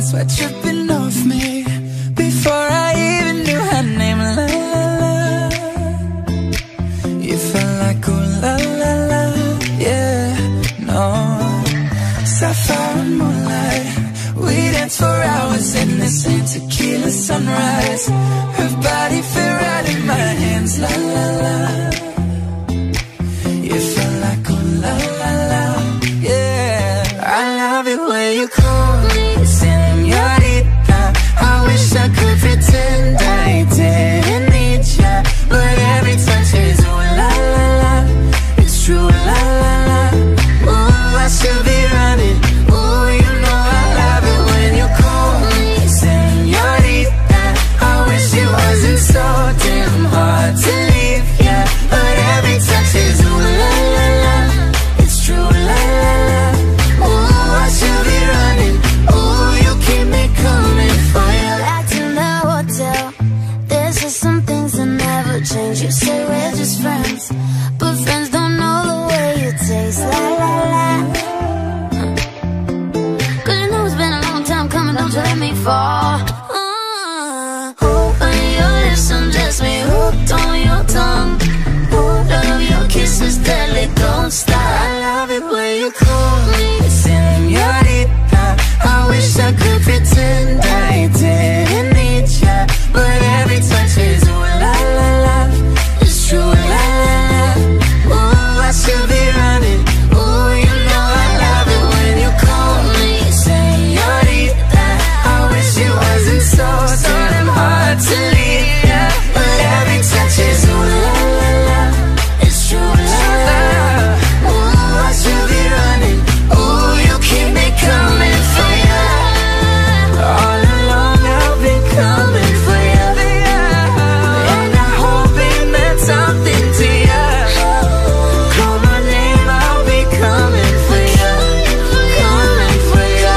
sweat dripping off me before I even knew her name. La la la, you felt like ooh la la la, yeah, no. Sapphire and moonlight, we danced for hours in the same tequila sunrise. Her body fit right in my hands, la la la. You felt like ooh la la la, yeah. I love it when you call me señorita. I wish I could pretend I didn't need ya, but every touch is ooh la la la. It's true, la la la. Ooh, I should be running. Ooh, you know I love it when you call me señorita. I wish it wasn't so damn hard to leave ya, but every touch is ooh la la la. It's true, la la la. Ooh, I should be running. Ooh, you keep me coming for you. Back in the hotel, there's just some things that never change. You say we're just friends, but friends don't know the way you taste. La la la. Cause you know it's been a long time coming, don't you let me fall. On your lips, undress me, hooked on your tongue. Love your kisses, deadly, don't stop. I love it when you call me señorita. I wish I could pretend I didn't need ya, but every touch is ooh la la la. It's true, la la la. Ooh, I should be running. Ooh, you know I love it when you call me señorita. I wish it wasn't so damn hard to leave ya, but every touch is ooh la la la. It's true, la la la. Ooh, I should be running. Ooh, you keep me coming for ya. All along I've been coming for ya, and I hope it meant something to ya. Call my name, I'll be coming for ya, coming for ya.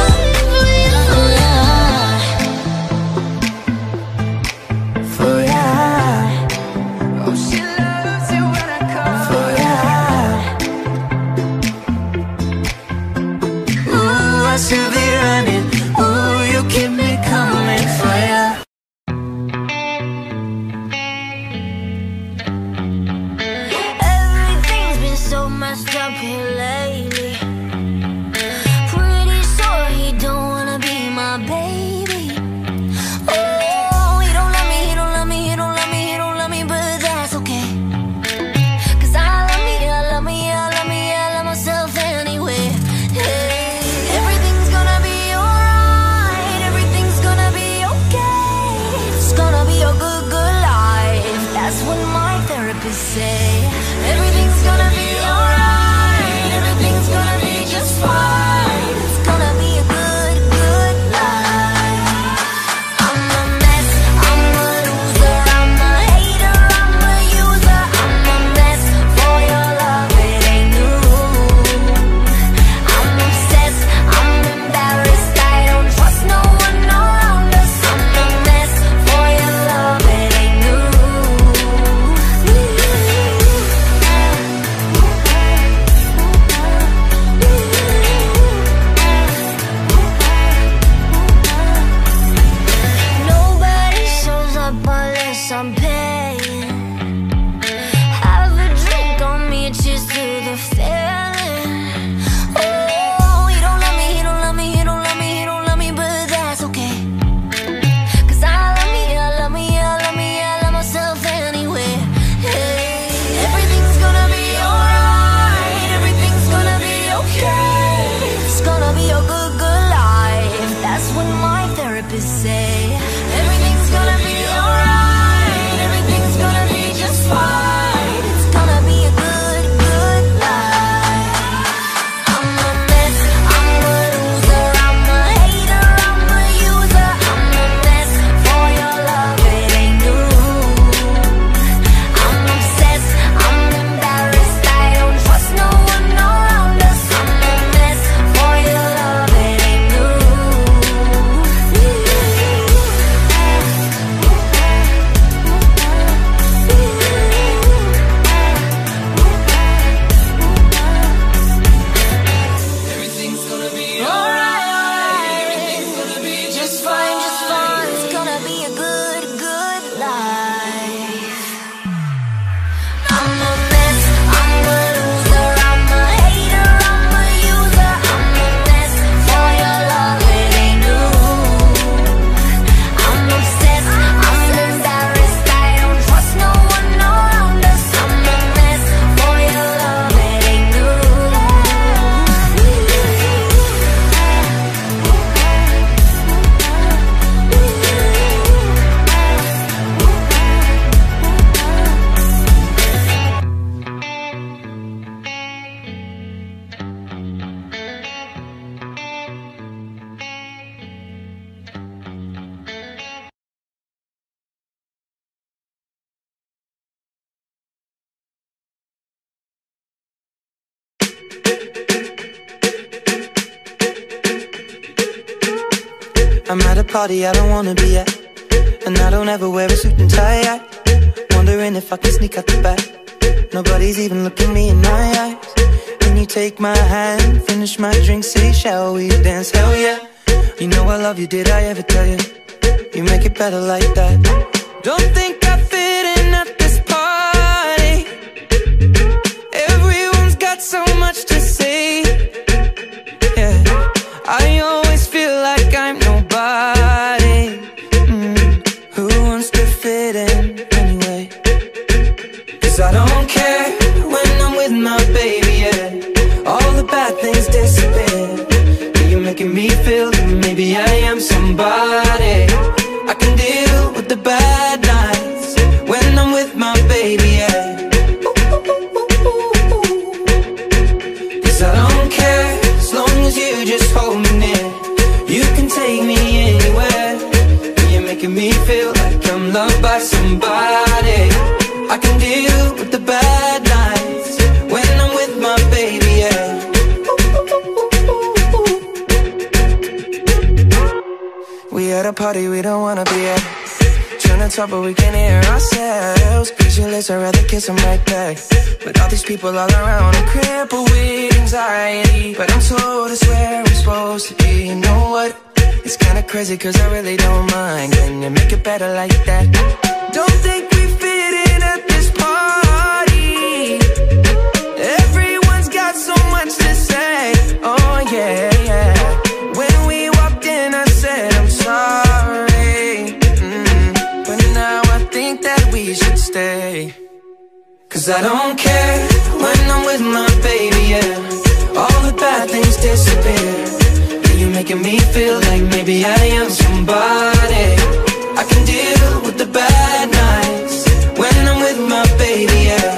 For ya. Oh, she loves it when I call for ya. Ooh, I should be running. Ooh, you keep me coming for ya. Everything's been so messed up here lately. Pretty sure he don't wanna be my baby. Oh, he don't love me, he don't love me, he don't love me, he don't love me, but that's okay. Cause I love me, I love me, I love me, I love myself anyway. Hey, everything's gonna be alright, everything's gonna be okay. It's gonna be a good, good life. That's what my therapist say. Everything's gonna be alright, everything's I'm at a party I don't wanna be at, and I don't ever wear a suit and tie. Wondering if I can sneak out the back. Nobody's even looking me in my eyes. When you take my hand, finish my drink, say shall we dance? Hell yeah. You know I love you, did I ever tell you? You make it better like that. Don't think I fit in at this party. Everyone's got so much to say. Yeah, I always feel like I'm nobody. Who wants to fit in anyway? 'Cause I don't care when I'm with my baby, yeah. All the bad things disappear. You're making me feel that maybe I am somebody. I can deal with the bad nights when I'm with my baby, yeah. 'Cause I don't care as long as you just hold me near. You can take me anywhere. You're making me feel like I'm loved by somebody. I can deal with the bad nights when I'm with my baby, yeah. We at a party we don't wanna be at. Trying to talk but we can't hear ourselves. Pictureless, I'd rather kiss them right back. But all these people all around, I'm crippled with anxiety. But I'm told it's where I'm supposed to be. You know what? It's kinda crazy 'cause I really don't mind. Can you make it better like that? Don't think we fit in at this party. Everyone's got so much to say. Oh yeah, yeah. When we walked in I said I'm sorry. But now I think that we should stay. 'Cause I don't care when I'm with my baby, yeah. All the bad things disappear. You're making me feel like maybe I am somebody. I can deal with the bad nights when I'm with my baby, yeah.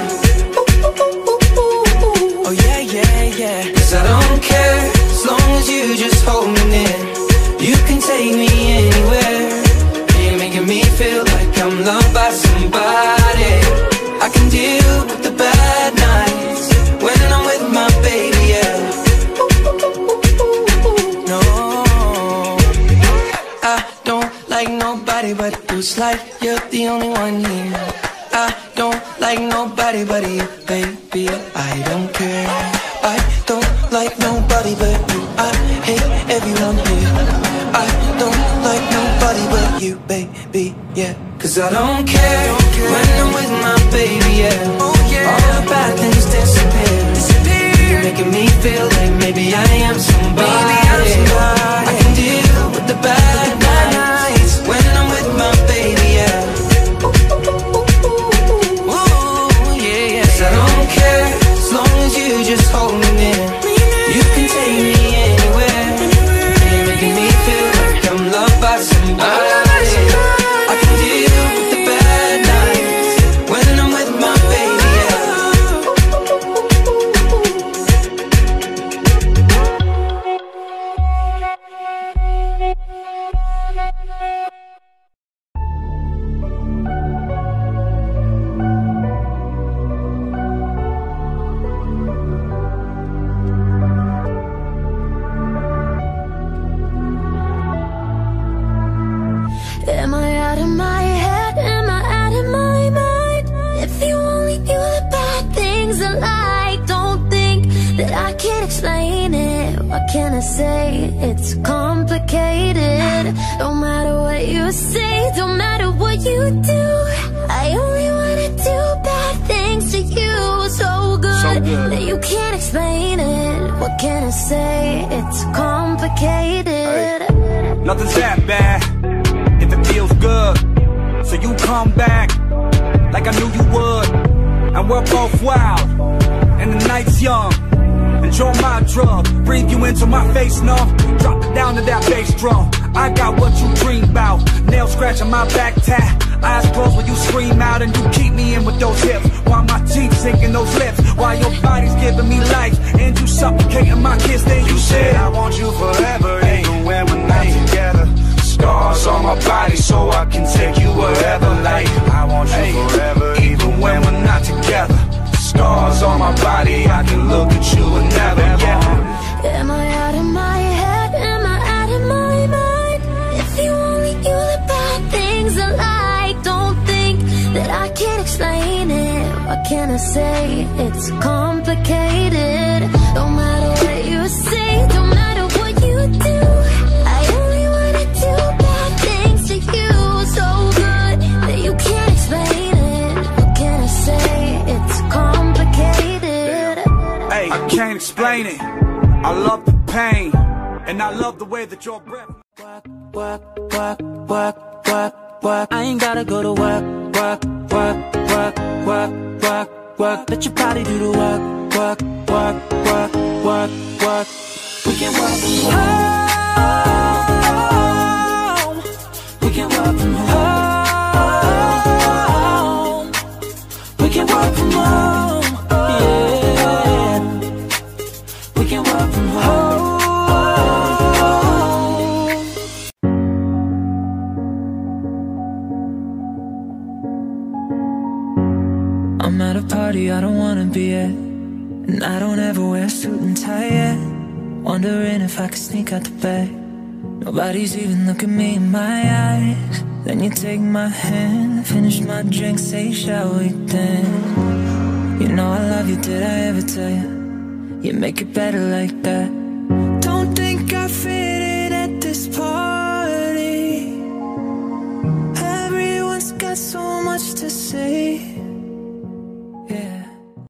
Oh yeah, yeah, yeah. 'Cause I don't care as long as you just hold me near. You can take me anywhere. You're making me feel like I'm loved by somebody. I can deal with the bad nights when I'm with my baby, yeah. No, I don't like nobody but you. It's like you're the only one here. I don't like nobody but you, baby. I don't care. I don't like nobody but you. I hate everyone here. I don't like nobody but you, baby, yeah. 'Cause I don't care when I'm with my baby, yeah. All the bad things disappear. You're making me feel like maybe I am somebody. I can deal with the bad nights when I'm with my baby, yeah. Ooh, yeah, yeah. 'Cause I don't care as long as you just hold me near. You can take me anywhere. You're making me feel like I'm loved by somebody. I can deal with the bad nights when I'm with my baby, yeah. Am I out of my head? Am I out of my mind? If you only knew the bad things I like, don't think that I can explain it. What can I say? It's complicated. No matter what you say, don't matter what you do, I only wanna do bad things to you. So good that you can't explain it. What can I say? It's complicated. Nothing's that bad if it feels good. So you come back like I knew you would. And we're both wild and the night's young. Enjoy my drug, breathe you into my face, no. Drop it down to that bass drum. I got what you dream about. Nail scratching my back tat. Eyes closed when you scream out and you keep me in with those hips. While my teeth sinking those lips. While your body's giving me life and you suffocating my kiss. Then you said I want you forever, even when we're not together. Scars on my body so I can take you wherever. Like I want you forever, even when we're not together. Scars on my body, I can look at you and never. Am I out of my head? Am I out of my mind? love the pain, and I love the way that your breath. Work, work, work, work, work. I ain't gotta go to work, work, work, work, work, work, work. Let your body do the work, work, work, work, work, work. We can work from home. We can work from home. We can work from home. Yeah. We can work from home. I'm at a party I don't wanna be at, and I don't ever wear a suit and tie yet. Wondering if I could sneak out the back. Nobody's even looking me in my eyes. Then you take my hand, finish my drink, say shall we dance? You know I love you, did I ever tell you? You make it better like that. Don't think I fit in at this party. Everyone's got so much to say.